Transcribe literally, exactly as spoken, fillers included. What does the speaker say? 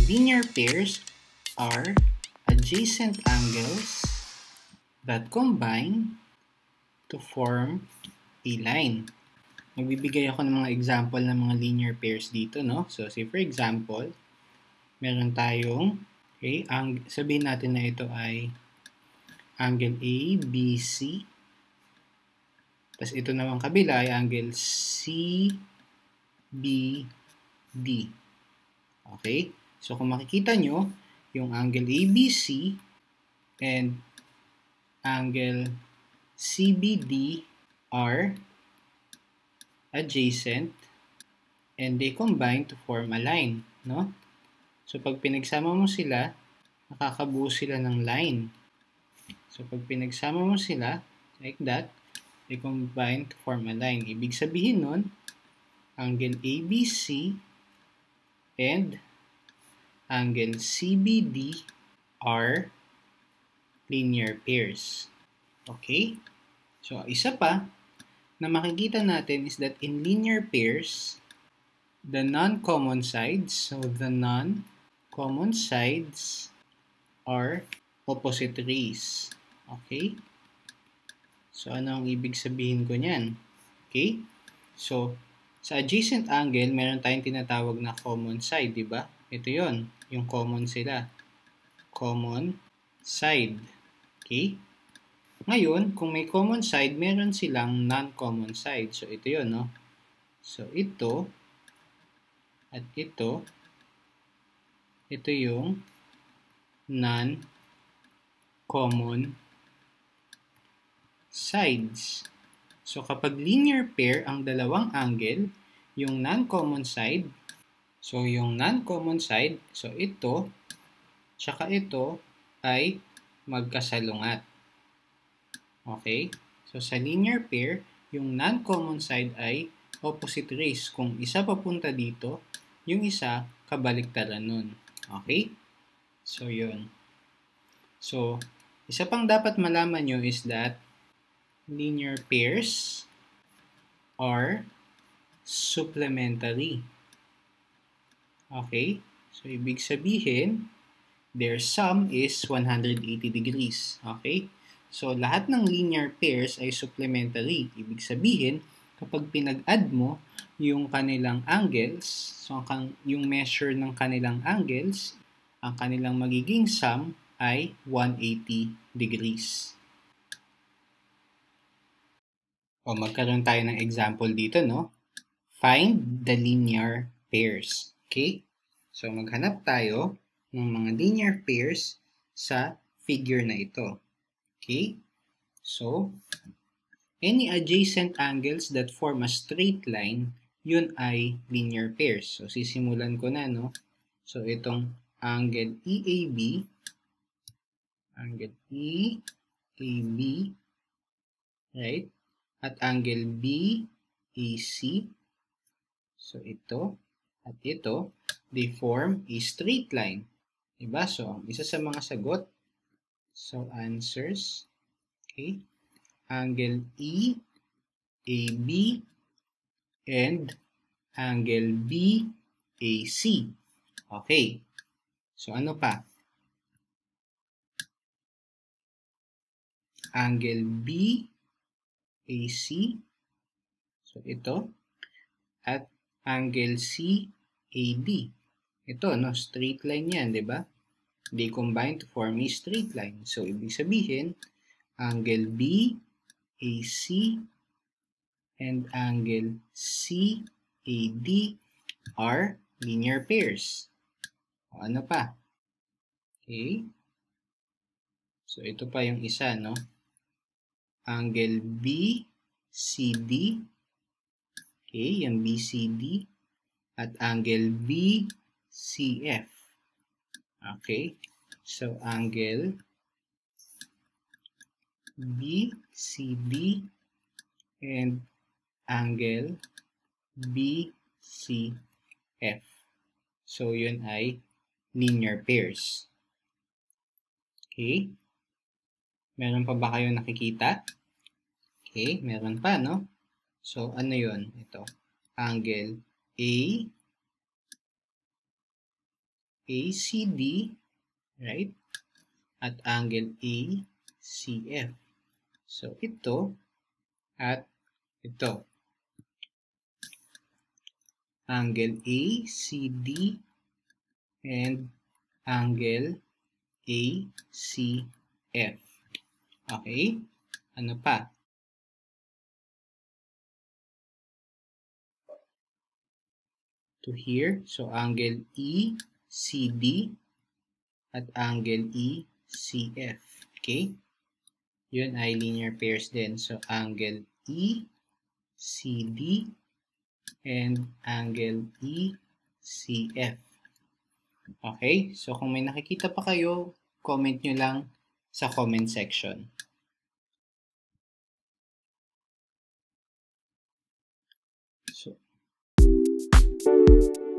linear pairs are adjacent angles that combine to form a line. Magbibigay ako ng mga example ng mga linear pairs dito, no? So, say for example, meron tayong, okay, ang, sabihin natin na ito ay angle A, B, C. Tapos ito naman kabila ay angle C, B, D. Okay? So, kung makikita nyo, yung angle A B C and angle C B D are adjacent and they combine to form a line, no? So, pag pinagsama mo sila, nakakabuo sila ng line. So, pag pinagsama mo sila, like that, they combine to form a line. Ibig sabihin nun, angle A B C and angle C B D are linear pairs. Okay? So, isa pa na makikita natin is that in linear pairs, the non-common sides, so the non-common sides are opposite rays. Okay? So, ano ang ibig sabihin ko niyan? Okay? So, sa adjacent angle, meron tayong tinatawag na common side, di ba? Ito yon, yung common sila. Common side. Okay? Ngayon, kung may common side, meron silang non-common side. So, ito yon, no? So, ito at ito, ito yung non-common sides. So, kapag linear pair ang dalawang angle, yung non-common side, so yung non-common side, so ito, tsaka ito, ay magkasalungat. Okay? So, sa linear pair, yung non-common side ay opposite rays. Kung isa papunta dito, yung isa, kabaliktaran nun. Okay? So, yun. So, isa pang dapat malaman nyo is that linear pairs are supplementary. Okay? So, ibig sabihin, their sum is one hundred eighty degrees. Okay? So, lahat ng linear pairs ay supplementary. Ibig sabihin, kapag pinag-add mo yung kanilang angles, so yung measure ng kanilang angles, ang kanilang magiging sum ay one hundred eighty degrees. O, magkaroon tayo ng example dito, no? Find the linear pairs. Okay? So, maghanap tayo ng mga linear pairs sa figure na ito. Okay? So, any adjacent angles that form a straight line, yun ay linear pairs. So, sisimulan ko na, no? So, itong angle E A B, angle E A B, right? At angle B A C, so ito at ito, they form a straight line. Diba? So, isa sa mga sagot, so answers, okay, angle E A B and angle B A C. Okay. So, ano pa? Angle B A C, so ito, at angle C A D. Ito, no, straight line yan, di ba? They combine to form a straight line. So, ibig sabihin, angle B A C and angle C A D are linear pairs. O, ano pa? Okay. So, ito pa yung isa, no? Angle B C D, okay, yung B C D, at angle B C F. Okay, so angle B C D and angle B C F. So, yun ay linear pairs. Okay. Meron pa ba kayo nakikita? Okay, meron pa, no? So, ano yun? Ito. Angle A A C D, right? At angle A C F. So, ito at ito. Angle A C D and angle A C F. Okay? Ano pa? To here. So, angle E C D at angle E C F. Okay? Yun ay linear pairs din. So, angle E C D and angle E C F. Okay? So, kung may nakikita pa kayo, comment nyo lang sa comment section. So,